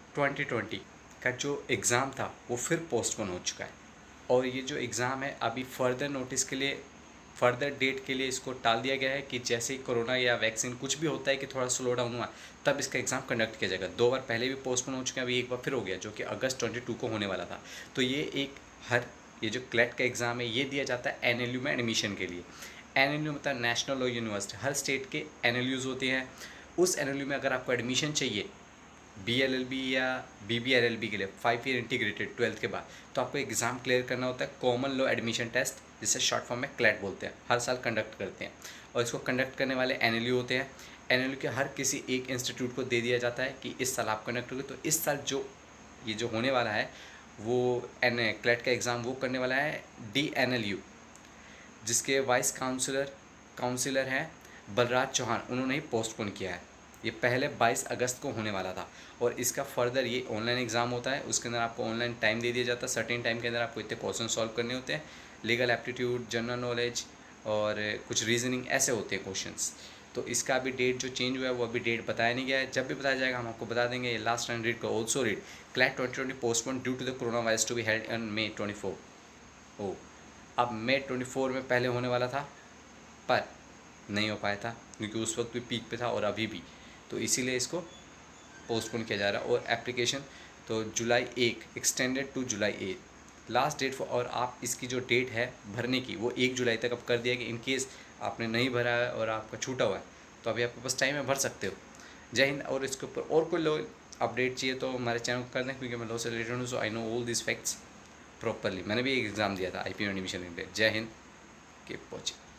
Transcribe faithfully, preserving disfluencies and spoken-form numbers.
Twenty twenty का जो exam था वो फिर पोस्टपोन हो चुका है, और ये जो एग्ज़ाम है अभी फर्दर नोटिस के लिए, फर्दर डेट के लिए इसको टाल दिया गया है कि जैसे ही कोरोना या वैक्सीन कुछ भी होता है कि थोड़ा स्लो डाउन हुआ तब इसका एग्ज़ाम कंडक्ट किया जाएगा। दो बार पहले भी पोस्टपोन हो चुके हैं, अभी एक बार फिर हो गया जो कि अगस्त ट्वेंटी टू को होने वाला था। तो ये एक हर ये जो क्लेट का एग्ज़ाम है ये दिया जाता है एन एल यू में एडमिशन के लिए। एन एल यू मतलब नेशनल लॉ यूनिवर्सिटी, हर स्टेट के एन एल यूज़ होते हैं। उस एन एल यू में अगर आपको एडमिशन चाहिए बी एल एल बी या B B L L B के लिए फाइव ईयर इंटीग्रेटेड ट्वेल्थ के बाद, तो आपको एग्ज़ाम क्लियर करना होता है कॉमन लॉ एडमिशन टेस्ट, जिसे शॉर्ट फॉर्म में क्लैट बोलते हैं। हर साल कंडक्ट करते हैं और इसको कंडक्ट करने वाले एन एल यू होते हैं। एन एल यू के हर किसी एक इंस्टीट्यूट को दे दिया जाता है कि इस साल आप कंडक्ट करोगे। तो इस साल जो ये जो होने वाला है वो एन क्लैट का एग्ज़ाम वो करने वाला है डी एन एल यू, जिसके वाइस काउंसिलर काउंसिलर हैं बलराज चौहान, उन्होंने ही पोस्टपोन किया है। ये पहले बाईस अगस्त को होने वाला था और इसका फर्दर ये ऑनलाइन एग्ज़ाम होता है। उसके अंदर आपको ऑनलाइन टाइम दे दिया जाता है, सर्टेन टाइम के अंदर आपको इतने क्वेश्चन सॉल्व करने होते हैं। लीगल एप्टीट्यूड, जनरल नॉलेज और कुछ रीजनिंग ऐसे होते हैं क्वेश्चंस। तो इसका अभी डेट जो चेंज हुआ है वो अभी डेट बताया नहीं गया है। जब भी बताया जाएगा हम आपको बता देंगे। लास्ट टाइम रीड को also read CLAT twenty twenty postpone due to the corona virus to be held on May twenty four. ओ अब मे ट्वेंटी फोर में पहले होने वाला था पर नहीं हो पाया था क्योंकि उस वक्त भी पीक पे था और अभी भी, तो इसीलिए इसको पोस्टपोन किया जा रहा है। और एप्लीकेशन तो जुलाई एक extended to July eight last date for, और आप इसकी जो डेट है भरने की वो एक जुलाई तक अब कर दिया कि इन केस आपने नहीं भरा है और आपका छूटा हुआ है तो अभी आपके पास टाइम है, भर सकते हो। जय हिंद। और इसके ऊपर और कोई लो अपडेट चाहिए तो हमारे चैनल को कर दें, क्योंकि मैं लॉ से रिलेटेड हूँ, so I know all this facts properly. मैंने भी एक एग्ज़ाम दिया था आई पी एम एडमिशन के लिए। जय हिंद, कीप वॉचिंग।